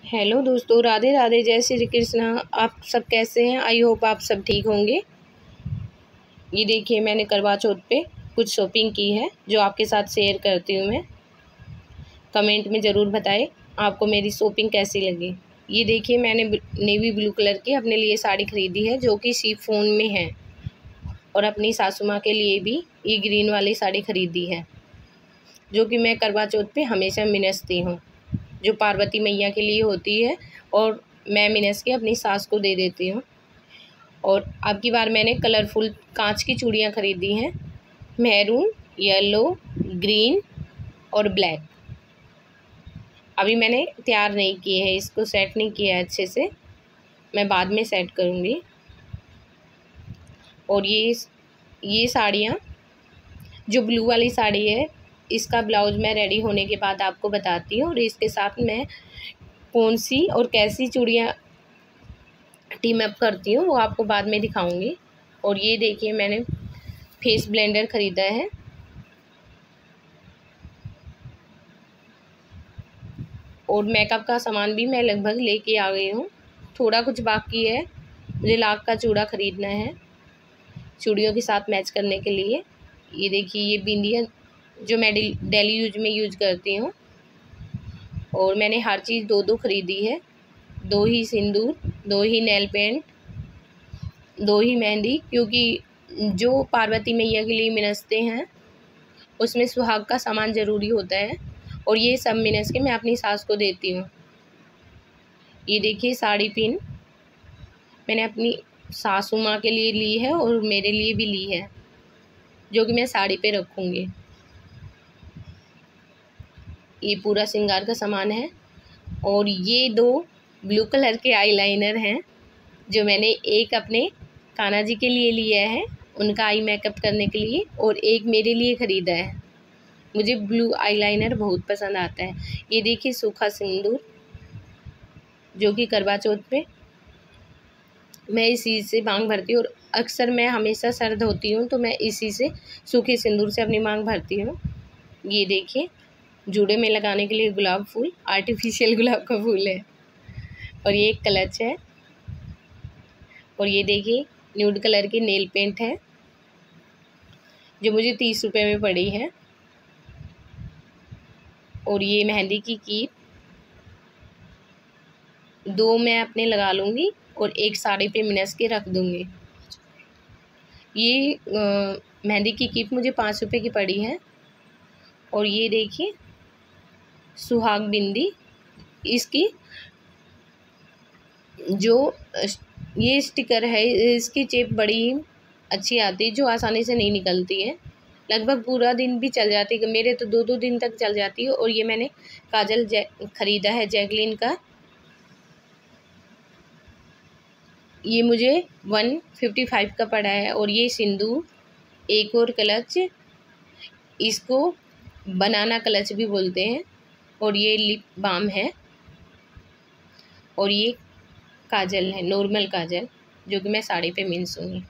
Hello दोस्तों, राधे राधे, जय श्री कृष्ण। आप सब कैसे हैं? आई होप आप सब ठीक होंगे। ये देखिए, मैंने करवा चौथ पे कुछ शॉपिंग की है जो आपके साथ शेयर करती हूँ मैं। कमेंट में ज़रूर बताएं आपको मेरी शॉपिंग कैसी लगी। ये देखिए, मैंने नेवी ब्लू कलर की अपने लिए साड़ी खरीदी है जो कि शिफॉन में है, और अपनी सासू माँ के लिए भी ये ग्रीन वाली साड़ी खरीदी है जो कि मैं करवा चौथ पे हमेशा मिनसती हूँ, जो पार्वती मैया के लिए होती है, और मैं मिनस के अपनी सास को दे देती हूँ। और अब की बार मैंने कलरफुल कांच की चूड़ियाँ खरीदी हैं, मैरून, येलो, ग्रीन और ब्लैक। अभी मैंने तैयार नहीं किए हैं, इसको सेट नहीं किया है अच्छे से, मैं बाद में सेट करूँगी। और ये साड़ियाँ, जो ब्लू वाली साड़ी है, इसका ब्लाउज मैं रेडी होने के बाद आपको बताती हूँ, और इसके साथ मैं कौन सी और कैसी चूड़ियाँ टीम अप करती हूँ वो आपको बाद में दिखाऊंगी। और ये देखिए, मैंने फेस ब्लेंडर ख़रीदा है, और मेकअप का सामान भी मैं लगभग लेके आ गई हूँ। थोड़ा कुछ बाकी है, मुझे लाख का चूड़ा ख़रीदना है चूड़ियों के साथ मैच करने के लिए। ये देखिए, ये बिंदियाँ जो मैं डेली यूज में यूज करती हूँ। और मैंने हर चीज़ दो दो ख़रीदी है, 2 ही सिंदूर, 2 ही नेल पेंट, 2 ही मेहंदी, क्योंकि जो पार्वती मैया के लिए मिनसते हैं उसमें सुहाग का सामान ज़रूरी होता है, और ये सब मिनस के मैं अपनी सास को देती हूँ। ये देखिए, साड़ी पिन मैंने अपनी सासू माँ के लिए ली है और मेरे लिए भी ली है, जो कि मैं साड़ी पे रखूँगी। ये पूरा श्रृंगार का सामान है। और ये 2 ब्लू कलर के आईलाइनर हैं जो मैंने एक अपने कान्हा जी के लिए लिया है, उनका आई मेकअप करने के लिए, और एक मेरे लिए ख़रीदा है। मुझे ब्लू आईलाइनर बहुत पसंद आता है। ये देखिए, सूखा सिंदूर, जो कि करवा चौथ पे मैं इसी से मांग भरती हूँ, और अक्सर मैं हमेशा सर्द होती हूँ तो मैं इसी से, सूखे सिंदूर से अपनी मांग भरती हूँ। ये देखिए, जूड़े में लगाने के लिए गुलाब फूल, आर्टिफिशियल गुलाब का फूल है, और ये एक क्लच है। और ये देखिए, न्यूड कलर की नेल पेंट है जो मुझे 30 रुपये में पड़ी है। और ये मेहंदी की कीप, 2 मैं अपने लगा लूँगी और एक साड़ी पे मिनस के रख दूँगी। ये मेहंदी की कीप मुझे 5 रुपये की पड़ी है। और ये देखिए, सुहाग बिंदी, इसकी जो ये स्टिकर है, इसकी चेप बड़ी अच्छी आती है, जो आसानी से नहीं निकलती है, लगभग पूरा दिन भी चल जाती है, मेरे तो 2-2 दिन तक चल जाती है। और ये मैंने काजल ख़रीदा है जैकलिन का, ये मुझे 155 का पड़ा है। और ये सिंदूर, एक और क्लच, इसको बनाना क्लच भी बोलते हैं। और ये लिप बाम है, और ये काजल है, नॉर्मल काजल, जो कि मैं साड़ी पे मिनसूँगी।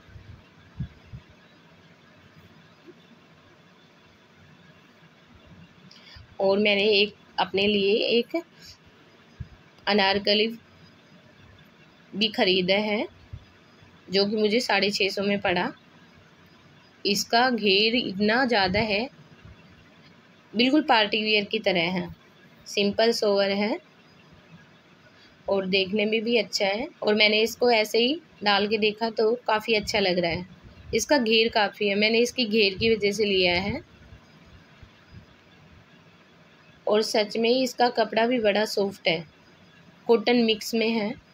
और मैंने एक अपने लिए एक अनारकली भी ख़रीदा है, जो कि मुझे 650 में पड़ा। इसका घेर इतना ज़्यादा है, बिल्कुल पार्टी वियर की तरह है, सिंपल सोवर है और देखने में भी अच्छा है। और मैंने इसको ऐसे ही डाल के देखा तो काफ़ी अच्छा लग रहा है। इसका घेर काफ़ी है, मैंने इसकी घेर की वजह से लिया है। और सच में ही इसका कपड़ा भी बड़ा सॉफ्ट है, कॉटन मिक्स में है।